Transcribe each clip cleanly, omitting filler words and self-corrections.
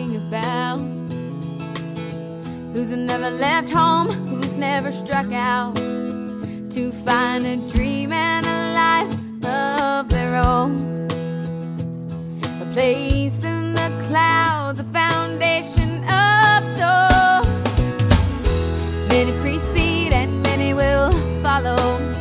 talking about? Who's never left home, who's never struck out to find a dream and a life of their own, a place in the clouds, a foundation of stone. Many precede and many will follow.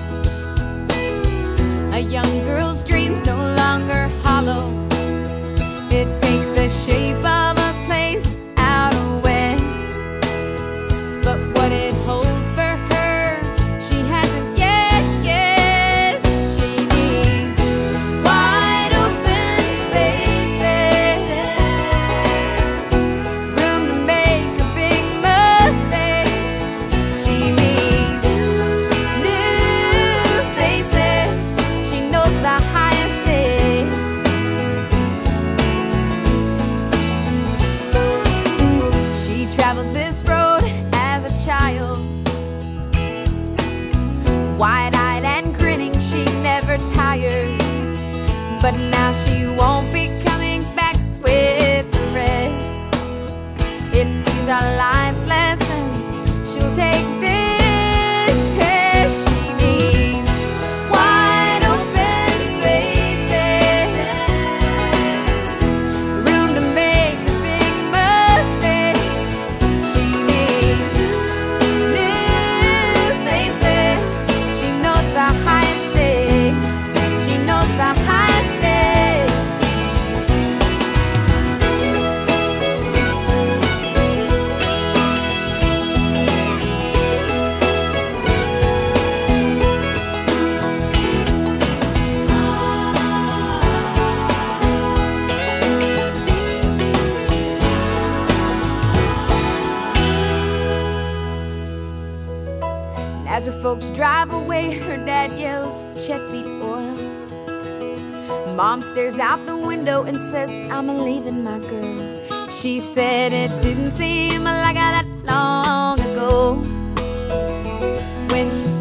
A young girl's dreams no longer hollow. It takes the shape of a place out west, but what it holds for her, she hasn't yet guessed. She needs wide open spaces, room to make a big mistakes. She needs new faces. She knows the highest stakes. She traveled this road as a child, wide-eyed and grinning, she never tired. But now she won't be coming back with the rest. If these are life's lessons, she'll take this test. She needs wide open spaces, room to make a big mistake. She needs new faces. She knows the highest stakes. She knows the highest stakes. As her folks drive away, her dad yells, "Check the oil." Mom stares out the window and says, "I'm leaving my girl." She said it didn't seem like that long ago when she